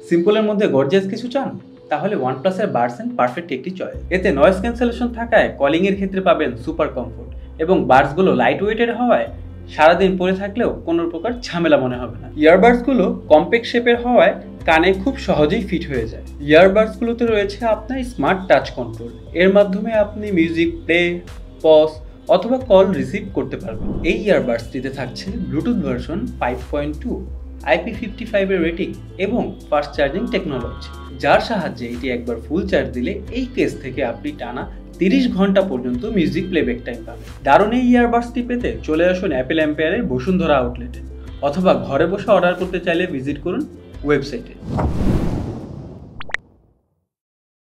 সিম্পলের মধ্যে গর্জিয়াস কিছু চান? তাহলে OnePlus এর বাডস এন্ড পারফেক্ট একটি চয়েস। এতে নয়েজ ক্যান্সেলেশন থাকায় কলিং এর ক্ষেত্রে পাবেন সুপার কমফোর্ট এবং বাডসগুলো লাইট ওয়েটেড হওয়ায় সারাদিন পরে থাকলেও কোনো প্রকার ঝামেলা মনে হবে না। ইয়ারবাডসগুলো কম্প্যাক্ট শেপের হওয়ায় কানে খুব সহজেই ফিট হয়ে যায়। ইয়ারবাডসগুলোতে রয়েছে আপনার স্মার্ট টাচ কন্ট্রোল, এর মাধ্যমে আপনি মিউজিক প্লে, পজ অথবা কল রিসিভ করতে পারবেন। এই ইয়ারবাডসটিতে থাকছে ব্লুটুথ ভার্সন 5.2, IP55 এর রেটিং এবং ফাস্ট চার্জিং টেকনোলজি, যার সাহায্যে এটি একবার ফুল চার্জ দিলে এই কেস থেকে আপনি টানা 30 ঘন্টা পর্যন্ত মিউজিক প্লেব্যাক টাইম পাবেন। দারুণ এই ইয়ারবাডসটি পেতে চলে আসুন অ্যাপেল এম্পায়ারের বসুন্ধরা আউটলেটে, অথবা ঘরে বসে অর্ডার করতে চাইলে ভিজিট করুন ওয়েবসাইটে।